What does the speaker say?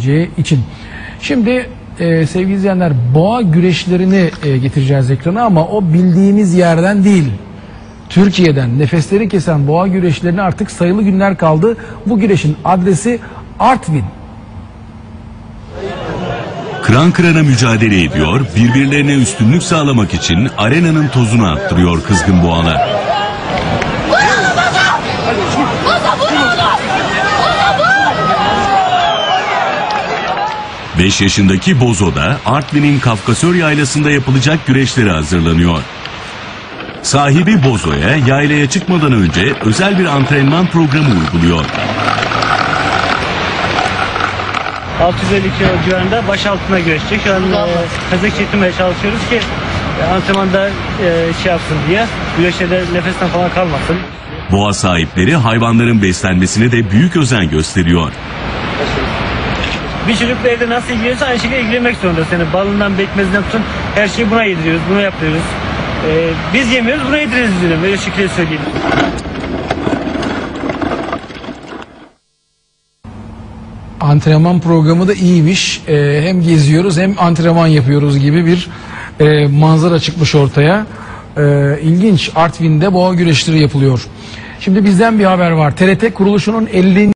olabileceği için. Şimdi sevgili izleyenler, boğa güreşlerini getireceğiz ekrana ama o bildiğimiz yerden değil. Türkiye'den nefesleri kesen boğa güreşlerine artık sayılı günler kaldı. Bu güreşin adresi Artvin. Kıran kırana mücadele ediyor, birbirlerine üstünlük sağlamak için arenanın tozunu attırıyor kızgın boğalar. 5 yaşındaki Bozo da Artvin'in Kafkasör Yaylası'nda yapılacak güreşlere hazırlanıyor. Sahibi Bozo'ya yaylaya çıkmadan önce özel bir antrenman programı uyguluyor. 650 kilo civarında baş altına güreşecek. Şu an kazık çekmeye çalışıyoruz ki antrenmanda şey yapsın diye, güreşlerde nefesten falan kalmasın. Boğa sahipleri hayvanların beslenmesine de büyük özen gösteriyor. Bir çocuk da evde nasıl ilgileniyorsa aynı şekilde ilgilenmek zorunda. Yani balından, bekmezinden tutun her şeyi buna yediriyoruz, bunu yapıyoruz. Biz yemiyoruz, buna yediriyoruz diyorum. Öyle şekilde söyleyeyim. Antrenman programı da iyiymiş. Hem geziyoruz hem antrenman yapıyoruz gibi bir manzara çıkmış ortaya. İlginç. Artvin'de boğa güreşleri yapılıyor. Şimdi bizden bir haber var. TRT kuruluşunun 50.